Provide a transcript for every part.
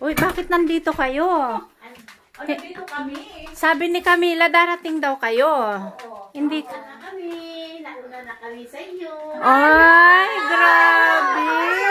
Uy, bakit nandito kayo? Nandito kami. Sabi ni Camila, darating daw kayo. Oo. Hindi. Nauna na kami. Nauna na kami sa inyo. Ay, grabe.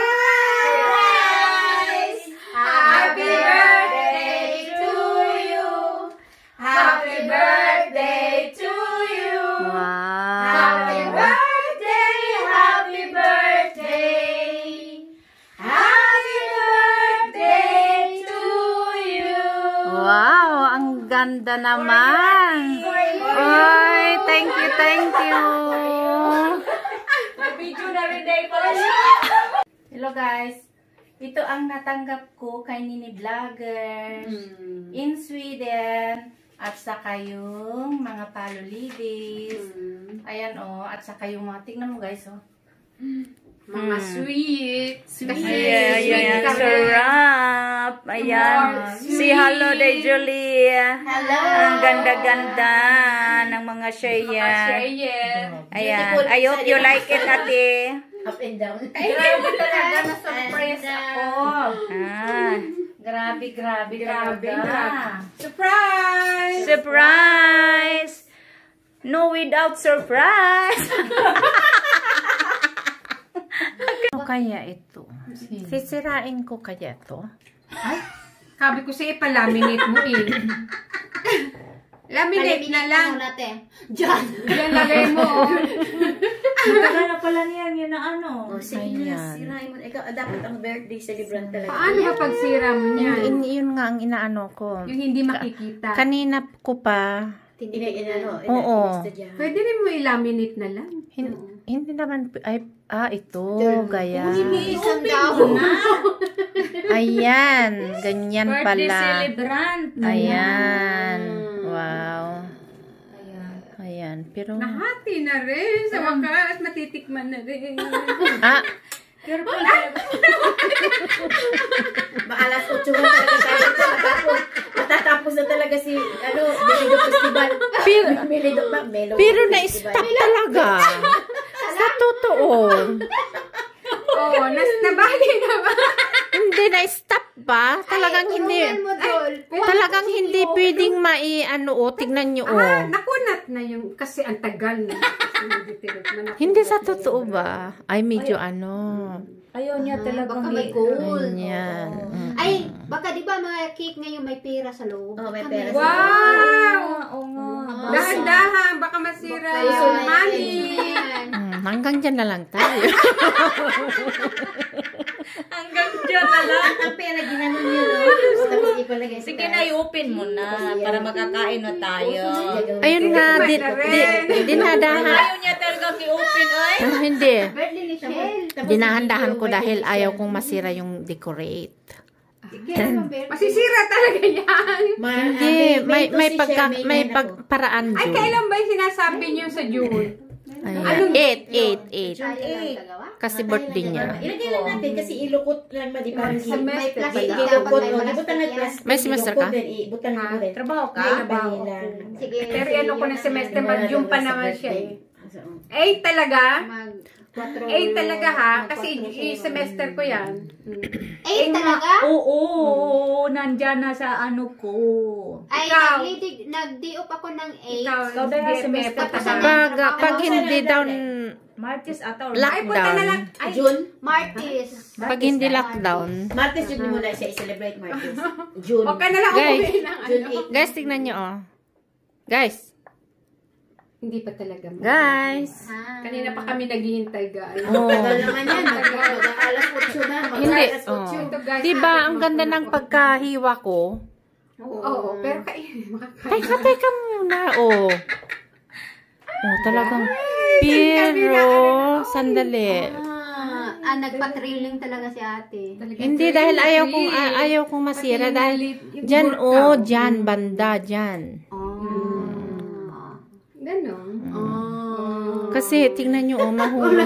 Surprise! Happy birthday to you. Happy birthday to you. Wow. Happy birthday, happy birthday. Happy birthday to you. Wow, ang ganda naman. Ay, thank you, thank you. Nag-video na rin day pala siya. Hello guys. Ito ang natanggap ko kay Nini Vloggers in Sweden. At saka yung mga palulidis. Ayan at saka yung mga, tignan mo guys Mga sweet. Ayan, sarap. Ayan. Si hello day Julia. Hello. Ang ganda-ganda ng mga shaya. Ayan. I hope you like it, ate. Up and down. Grabe talaga, na-surprise ako. Grabe talaga. Surprise! Surprise! No without surprise! Ano kaya ito? Sisirain ko kaya ito? Ay, sabi ko sa'yo, palaminate mo Laminate na lang. Diyan. Diyan lagay mo. Matagal na pala niyan, yun na ano. Sige na, sirain mo. Ikaw, dapat ang birthday celebrant talaga. Paano ba pagsira mo niyan? Yun nga ang inaano ko. Yung hindi makikita. Kanina ko pa. Oo. Pwede rin mo i-laminate na lang. Hindi naman, ito, gaya. Isang dahon na. Ayan, ganyan pala. Birthday celebrant. Ayan. Wow. Ayan. Pero... Nahati na rin. Sa wakas, matitikman na rin. Careful talaga. Maalas 8 mo talaga tayo. Matatapos na talaga si, Melido Festival. Pero na-stop talaga. Sa totoo. Oo, nabali na ba? Hindi na-stop ba? Talagang hindi pwedeng tignan nyo Nakunat na yung, kasi ang tagal na. Hindi sa totoo ba? Ay, medyo Ayaw niya talagang baka may gold. Ganyan. Ay, baka di ba mga cake ngayon may pera sa loob? Oo, may pera. Wow! Oo nga. Dahan-dahan, baka masira yung money. Hanggang dyan na lang tayo. Hanggang dyan na lang. Ang pera ginanon niyo, no? Tapos ipalagay sa Sige na, i-open mo na para makakain na tayo. Ayun nga, dinadahan. Ayaw niya talagang i-open, ay. Hindi. birthday ni Shell. Dinahan-dahan ko dahil ayaw kong masira yung decorate. Masisira talaga yan. Hindi, may pagparaan Ay, June. kailan ba yung sinasabi niyo sa June? Ayan. 8. Ay, Kasi birthday niya. Ilagay lang natin kasi ilukot lang ba di ba? may plastic Ilukot dapat mo. may Ibutan na plastic plastic. May semester ka? Ibutan mo rin. Trabaho ka? Trabaho. Sige. Pero ano ko ng semester, mag-June pa naman siya eh. 8 talaga? 8 talaga ha? Kasi semester ko yan. 8 talaga? Oo, nandyan na sa ano ko. Ay, Ikaw. nag-di-up ako ng 8. Ikaw dahil semester ka sa Pag hindi down Martes ata. Ay, punta na lang. lockdown, Ay, June? Martis. pag hindi lockdown, Martes June mo na siya i-celebrate Martes. June. huwag ka na lang Guys. umuwi ng June ano. 8. guys, tignan nyo Guys, Hindi pa talaga. guys. Kanina pa kami naghihintay, guys. Tagal naman yan. Alas 8 na. Hindi. Alas 8. Ito, guys. Diba, ang ganda ng pagkahiwa ko? Oo, pero makakain. Teka muna, talagang, pero, sandali. Nagpa-thrilling talaga si ate. Hindi, dahil ayaw kong masira, dahil, dyan, banda, dyan. Ganon. Kasi, tingnan nyo, mahulog.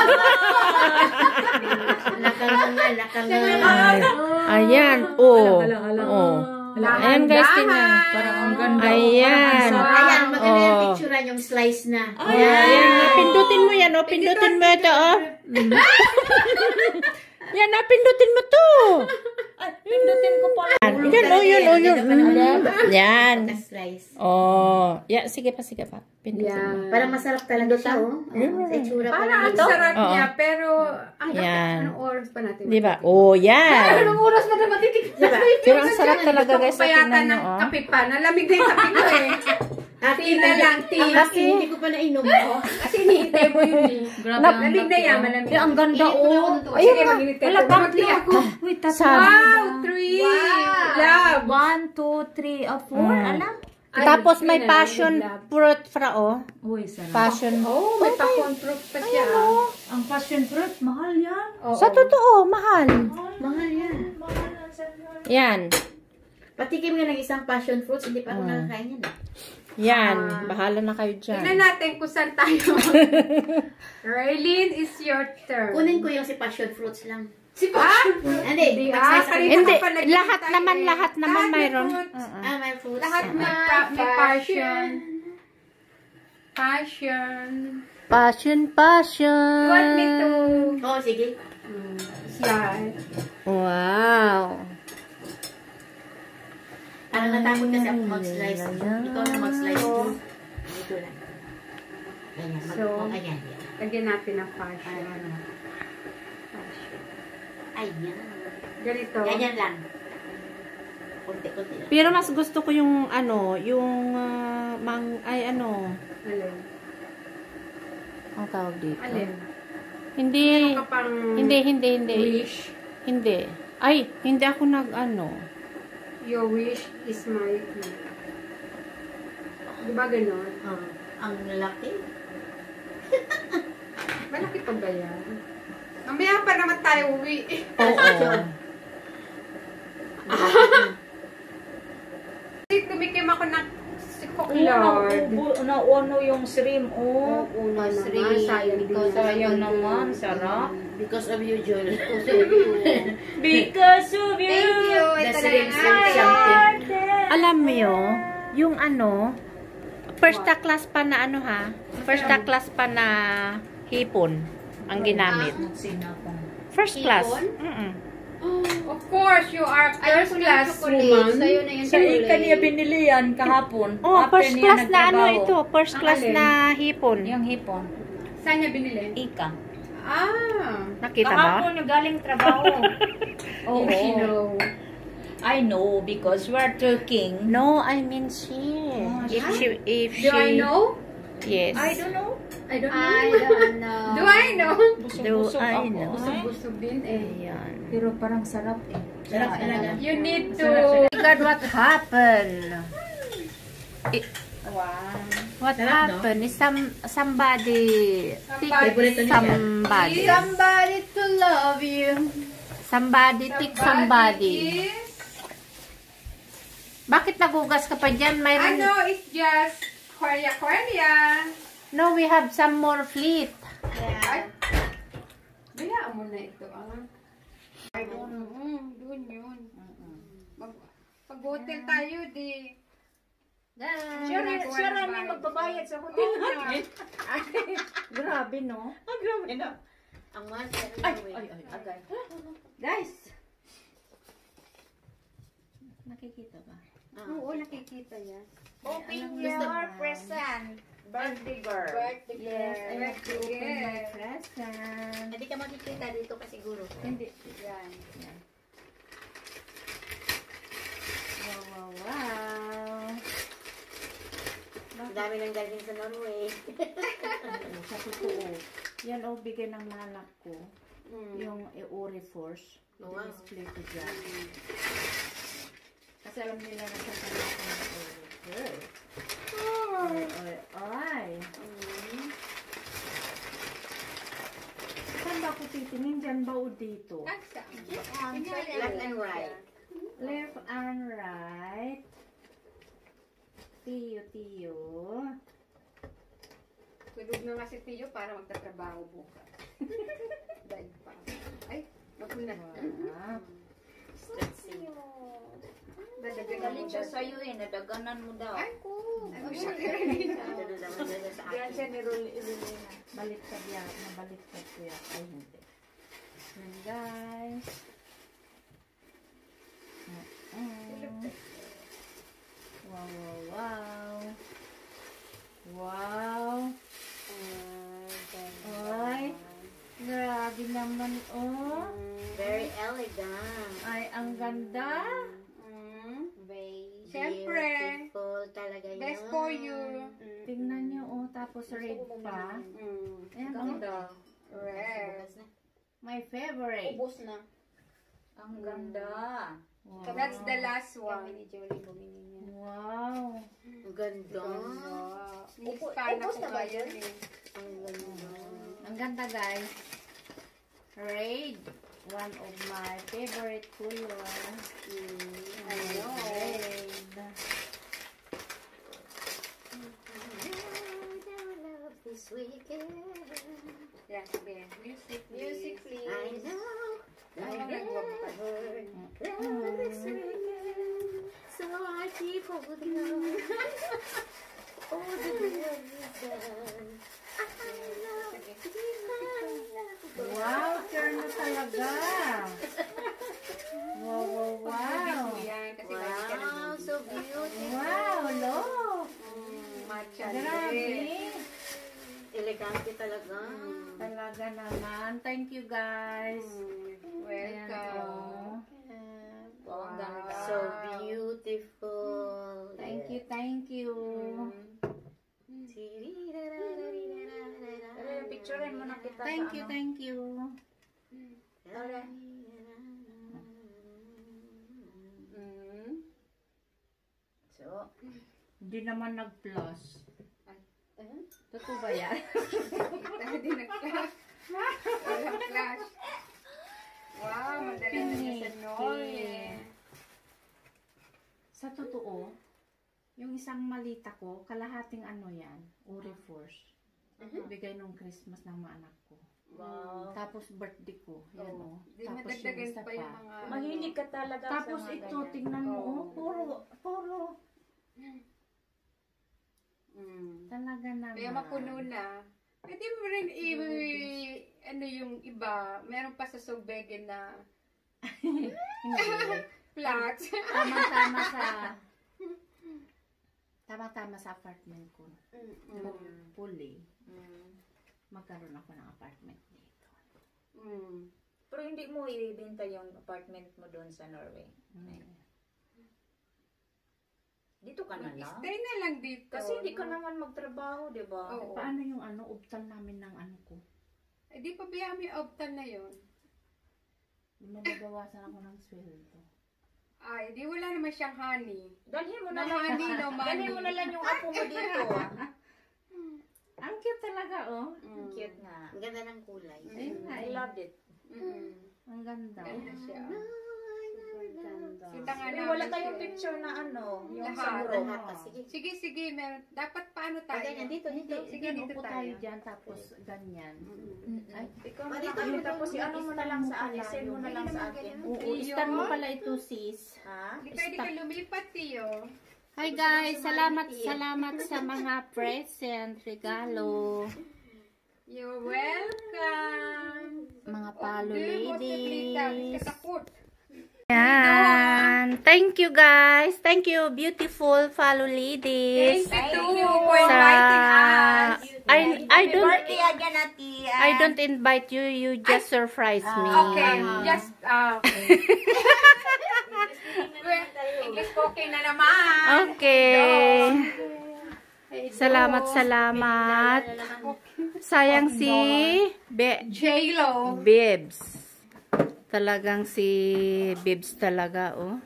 Ayan, Ayan guys, tingnan. Parang ang ganda. Ayan. Ayan, maganda yung picture yung slice na. Ayan, pindutin mo yan, pindutin mo ito, Yan, pindutin mo to. Ay, pindutin ko pala. Yun. Yan. Slice. Oh. Yeah, sige pa. Pindutin mo. Yan. Parang masarap talaga siya, oh. Sa itsura pa Parang lang. ang sarap Oo. niya, pero Yan. anong oras pa natin? Di ba? Oh, yan. Anong oras pa natin matitikman? Diba? Pero ang sarap talaga, guys. Gusto ko pa yata Tingnan ng nyo, oh. kape pa. Nalamig na yung kape ko eh. Tea na lang, tea. Kasi hindi ko pa nainom. Kasi hinihintay mo yun eh. Malamig na yan, malamig. Ang ganda, oh. Sige, maghihintay ko. Mag-tea ako. Wow, 3. Love. 1, 2, 3, 4. Alam? Tapos may passion fruit fra, oh. Uy, sarap. Passion. Oh, may passion fruit pa siya. Ang passion fruit, mahal yan. Oo. Sa totoo, mahal. Mahal yan. Yan. Patikim nga ng isang passion fruits, hindi pa ako nakakain yan. Yan. Bahala na kayo dyan. Tingnan natin kung saan tayo. Raylene, is your turn. Kunin ko yung si passion fruits lang. Si passion fruit. Hindi, Hindi, lahat naman mayroon. may fruits. Lahat may passion. Passion. Passion. You want me to? Oh, sige. Yan. Wow. Parang natakot kasi ako mag-slice. Ikaw na mag-slice ko. Dito lang. Ganyan. So, Ayan. lagyan natin ng passion. Ayan. Ganito. Ganyan lang. Kunti-kunti lang. Pero mas gusto ko yung yung Alin? ang tawag dito. Alin? Hindi. Ano ka pang Hindi. wish? Hindi. Ay, hindi ako Your wish is my gift. Diba ganon? Ang laki. Malaki pa ba yan? Mamaya pa naman tayo uwi. Oo. Tumikim ako ng Coklord. Nauno yung shrimp. Oh, Una Shrimp. naman, sayang din. sayang naman. Sarap. Because of you, Joel. Because of you. Thank you. The Ito na shrimp lang. something. Alam mo yung first class pa na first class pa na hipon ang ginamit. First class. Of course, you are first class woman. Sa'yo na yung Sa ika chocolate. niya binili yan kahapon. Oh, After first niya class na nagtrabaho. ito. First Ang class alin? na hipon. Yung hipon. Saan niya binili? Ika. Ah. Nakita ba? Kahapon yung galing trabaho. Oo. If she know. I know because we're talking. No, I mean she. If she. Do I know? Yes. I don't know. I don't I don't know. Do I know? Busog-busog I ako. know? Busog din eh. Ayan. Pero parang sarap eh. Sarap talaga. You need to... God, what happened? Wow. What happened? Is somebody Favorite take niya. somebody. Somebody to love you. Somebody take somebody. Is... Bakit nagugas ka pa dyan? Mayroon... Ano, it's just Korea. No, we have some more fleet. Ay. Bayaan mo na ito, Ay, doon yun. Pag-hotel tayo, di... Sure may magbabayad sa hotel natin. Grabe, no? Grabe na. Ang mahal sa Agay. Guys! Nakikita ba? Oo, nakikita yan. Open your present. Birthday girl. Yes, I like to open my Present. Hindi ka makikita dito pa siguro. Hindi. Yan. Wow. Ang dami nang galing sa Norway. Sa totoo. Yan o, bigay ng nanak ko. Yung Eore Force. Wow. Display ko dyan. Kasi alam nila na sa sarap ko ng Eore Force. Ay. Saan ba ako titingin? Dyan ba o dito? Left and right. Left and right. Tiyo. Tulog na nga si Tio para magtatrabaho bukas. Dahil pa. Ay, mapuna. Stretching. Galing siya sa'yo eh. Nadaganan mo daw. Ay, ko. Ito na naman dyan sa Yan akin. siya ni Rolina. Baliktad yan. Nabaliktad ko yan. Ay, hindi. Yan, guys. Wow, wow, wow. Wow. Ay, grabe naman, oh. Very elegant. Ay, ang ganda. Very Siyempre. beautiful talaga yan. Best for you. Tingnan nyo, oh. Tapos red pa. Ayan, oh. Ganda. Red. My favorite. Ubus na. Ang ganda. Wow. That's the last one. Wow. Ang ganda. Nispana ko na ba kayo yun? eh. Ang ganda. Ang ganda, guys. Red. One of my favorite color. Ayun. Red. This weekend. Yes, Ben. Music, Music, please. I know. I know. never this weekend. So I keep holding on. Oh, the reason. Wow, turn na talaga. Wow, wow, wow. Yan, kasi Wow, so beautiful. Wow, look. matcha. Grabe. Elegante talaga. Talaga naman. Thank you, guys. Ayan, Welcome. oh. Wow, ang ganda. So beautiful. Thank you, thank you. Pero picturein mo na kita Thank sa you, ano. thank you. So, Hindi naman nag-plus. Totoo ba yan? Hindi nag-flash. Walang flash. Wow, madali na niya sa Norway. Sa totoo, yung isang malita ko, kalahating ano yan, Uri Force. Bigay nung Christmas ng mga anak ko. wow. Tapos birthday ko, yan o. Di Tapos yung madagdagan isa pa yung mga... Mahilig ka talaga Tapos sa mga ito, ganyan. tingnan mo, Oo. puro. Talaga naman. Kaya mapuno na. Pwede mo rin ano yung iba, meron pa sa Sobegan na Hindi. flats. Tama-tama sa apartment ko. Fully. Magkaroon ako ng apartment dito. Pero hindi mo ibibenta yung apartment mo doon sa Norway. Dito ka na lang. Stay na lang dito. Kasi hindi ka naman magtrabaho, di ba? Oo. Paano yung ubtal namin ng ano ko? Eh, di pa biya may optan na yun. Di mababawasan ako ng sweldo. Ay, di wala naman siyang honey. Dalhin mo na No lang. honey, no money. Dalhin mo na lang yung apo mo dito. Ang cute talaga, oh. Ang cute nga. Ang ganda ng kulay. Ayun nga, I loved it. Ang ganda. Ganda siya. Ganda. Kita nga Uy, namin wala tayong siya. picture na ano. Yung Lahat. sa group. Lahat pa. Sige. Sige, meron. Dapat paano tayo? Ganyan, dito. Sige, dito upo tayo. tayo dyan, tapos ganyan. Ay, Ikaw na Dito, lang. dito, Tapos dito. ano mo na lang sa akin. Send mo na lang sa akin. oo, stand mo pala ito, sis. Ha? Hindi pwede ka lumipat, Tiyo. Hi guys, salamat sa mga present, regalo. You're welcome. Mga palo Di mo sa plita, ladies. katakot. Yan. Thank you guys. Thank you, beautiful follow ladies. Thank you for inviting us. I don't invite you. You just surprise me. Okay, just, English spoken na naman. Okay. Salamat. Sayang si J-Lo. Bibs. Talagang si Bibs talaga, oh.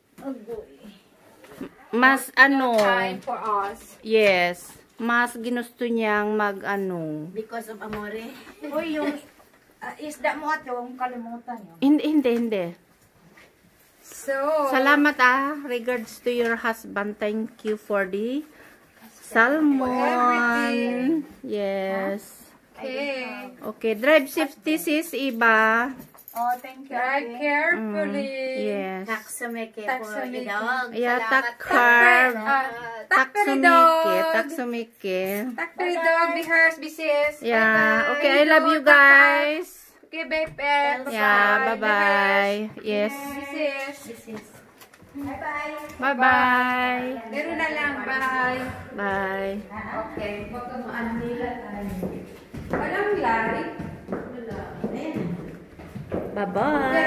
Mas Time for us. yes. Mas ginusto niyang Because of amore. Uy, yung isda mo at yung kalimutan nyo. Hindi. So, Salamat regards to your husband. Thank you for the salmon. Yes. Okay, drive safety sis Iba. Oh, thank you. drive carefully. Yes. Taksumeke po Taksumeke. idog. Yeah, Tak taksumike. Tak to the dog, be hers, be sis. Yeah. Bye-bye. Okay, I love you guys. Okay, bye, pet. Yeah, bye-bye. Yes. Be sis. Bye-bye. Meron na lang. Bye. Bye. Okay. Huwag kang maanila tayo. Walang light. Bye-bye.